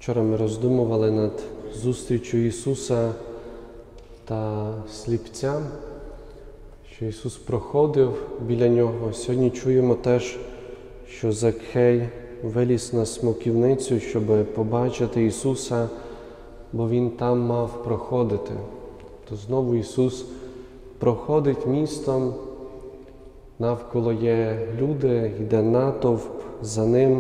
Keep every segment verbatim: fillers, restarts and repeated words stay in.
Вчора ми роздумували над зустрічю Ісуса та сліпця, що Ісус проходив біля нього. Сьогодні чуємо теж, що Закхей виліз на смоківницю, щоб побачити Ісуса, бо Він там мав проходити. То знову Ісус проходить містом, навколо є люди, йде натовп за Ним,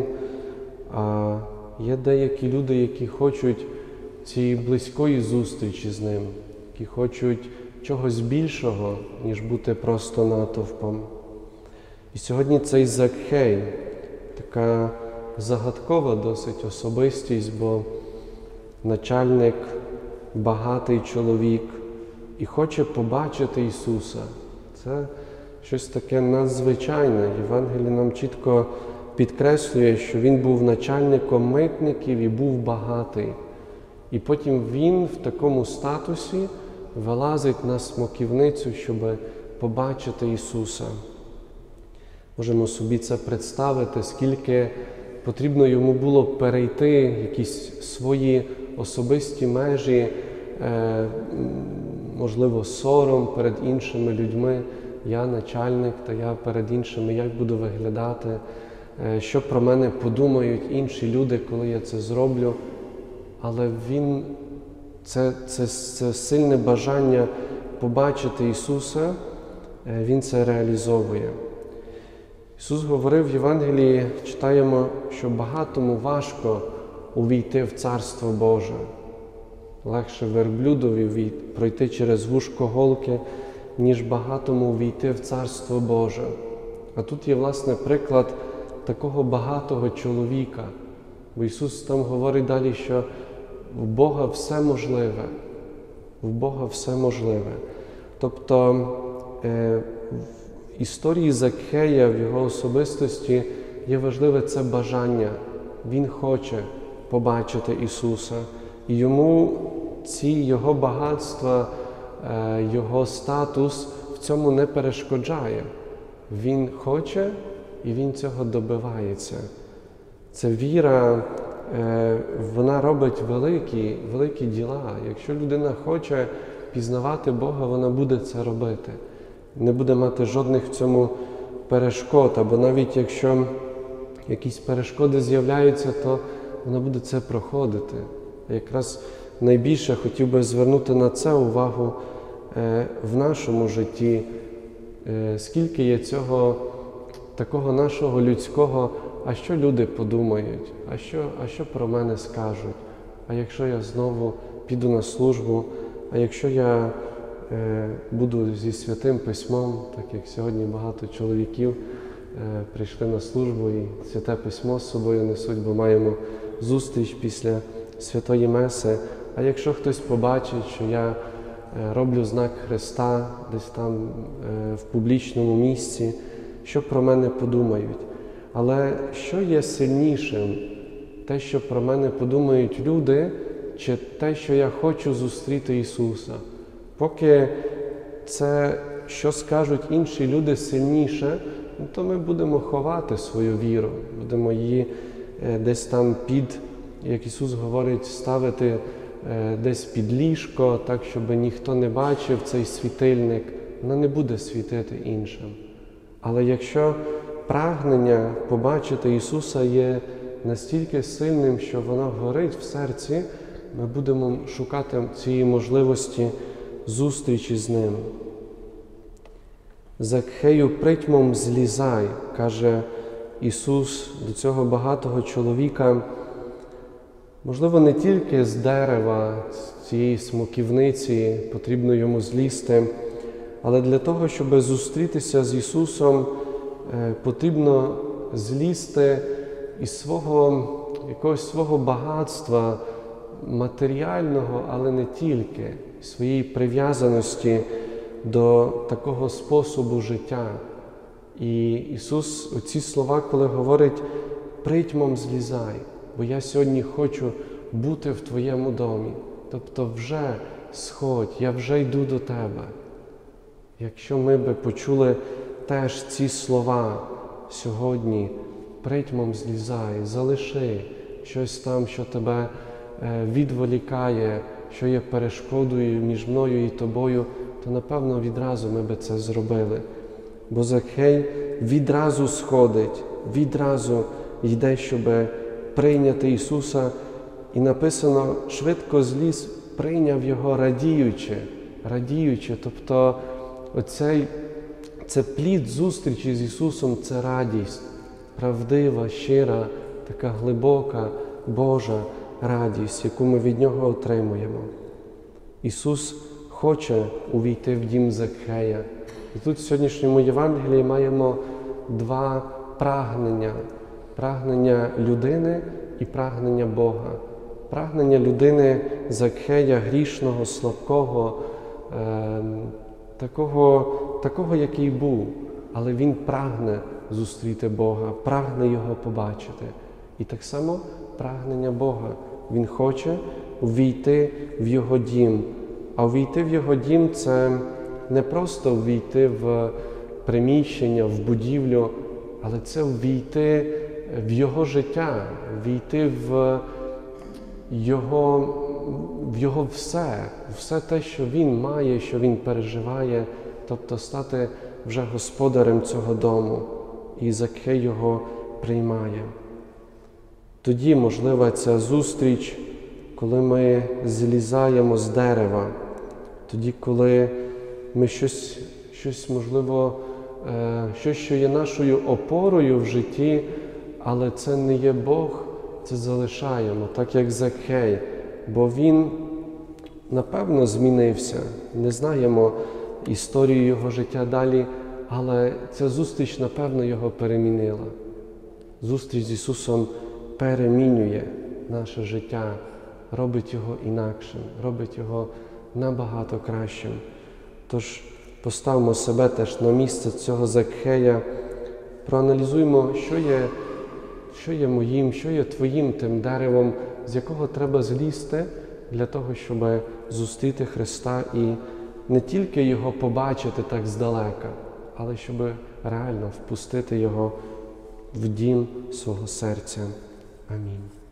а є деякі люди, які хочуть цієї близької зустрічі з Ним, які хочуть чогось більшого, ніж бути просто натовпом. І сьогодні цей Закхей, така загадкова досить особистість, бо начальник, багатий чоловік і хоче побачити Ісуса. Це щось таке надзвичайне. Євангеліє нам чітко підкреслює, що він був начальником митників і був багатий. І потім він в такому статусі вилазить на смоківницю, щоб побачити Ісуса. Можемо собі це представити, скільки потрібно йому було перейти якісь свої особисті межі, е, можливо, сором перед іншими людьми. Я начальник, та я перед іншими, як буду виглядати, е, що про мене подумають інші люди, коли я це зроблю. Але він, це, це, це сильне бажання побачити Ісуса, е, він це реалізовує. Ісус говорив в Євангелії, читаємо, що багатому важко увійти в Царство Боже. Легше верблюдові пройти через вушко голки, ніж багатому увійти в Царство Боже. А тут є, власне, приклад такого багатого чоловіка. Бо Ісус там говорить далі, що в Бога все можливе. В Бога все можливе. Тобто е, в історії Закхея, в його особистості є важливе це бажання. Він хоче побачити Ісуса. І йому ці його багатства, його статус в цьому не перешкоджає. Він хоче і він цього добивається. Це віра, вона робить великі, великі діла. Якщо людина хоче пізнавати Бога, вона буде це робити. Не буде мати жодних в цьому перешкод, або навіть якщо якісь перешкоди з'являються, то вона буде це проходити. Якраз найбільше хотів би звернути на це увагу е, в нашому житті. Е, скільки є цього такого нашого людського, а що люди подумають, а що, а що про мене скажуть, а якщо я знову піду на службу, а якщо я е, буду зі Святим Письмом, так як сьогодні багато чоловіків е, прийшли на службу і Святе Письмо з собою несуть, бо маємо зустріч після Святої Меси. А якщо хтось побачить, що я роблю знак Христа десь там в публічному місці, що про мене подумають? Але що є сильнішим? Те, що про мене подумають люди, чи те, що я хочу зустріти Ісуса? Поки це, що скажуть інші люди, сильніше, то ми будемо ховати свою віру, будемо її десь там під, як Ісус говорить, ставити е, десь під ліжко, так, щоб ніхто не бачив цей світильник. Вона не буде світити іншим. Але якщо прагнення побачити Ісуса є настільки сильним, що воно горить в серці, ми будемо шукати цієї можливості зустрічі з Ним. Закхею, притьмом злізай, каже Ісус до цього багатого чоловіка. Можливо, не тільки з дерева, з цієї смоківниці потрібно йому злізти, але для того, щоб зустрітися з Ісусом, потрібно злізти із свого, якогось свого багатства матеріального, але не тільки, своєї прив'язаності до такого способу життя. І Ісус оці слова, коли говорить «притьмом злізай», бо я сьогодні хочу бути в Твоєму домі. Тобто вже сходь, я вже йду до Тебе. Якщо ми би почули теж ці слова сьогодні, притьмом злізай, залиши щось там, що тебе відволікає, що є перешкодою між мною і тобою, то, напевно, відразу ми би це зробили. Бо Закхей відразу сходить, відразу йде, щоб прийняти Ісуса. І написано, швидко зліз, прийняв Його радіючи, радіючи. Тобто оцей, це плід зустрічі з Ісусом, це радість, правдива, щира, така глибока, Божа радість, яку ми від Нього отримуємо. Ісус хоче увійти в дім Закхея. І тут в сьогоднішньому Євангелії маємо два прагнення. Прагнення людини і прагнення Бога. Прагнення людини Закхея, грішного, слабкого, е, такого, такого, який був. Але він прагне зустріти Бога, прагне Його побачити. І так само прагнення Бога. Він хоче увійти в Його дім. А увійти в Його дім – це не просто увійти в приміщення, в будівлю, але це увійти в Його життя, увійти в Його, в Його все, все те, що Він має, що Він переживає, тобто стати вже господарем цього дому. І Закхей його приймає. Тоді можлива ця зустріч, коли ми злізаємо з дерева, тоді, коли ми щось, щось можливо, щось, що є нашою опорою в житті, але це не є Бог, це залишаємо, так як Закхей, бо він, напевно, змінився. Не знаємо історію його життя далі, але ця зустріч, напевно, його перемінила. Зустріч з Ісусом перемінює наше життя, робить його інакшим, робить його набагато кращим. Тож поставимо себе теж на місце цього Закхея, проаналізуємо, що є, що є моїм, що є твоїм тим деревом, з якого треба злізти для того, щоб зустріти Христа і не тільки Його побачити так здалека, але щоб реально впустити Його в дім свого серця. Амінь.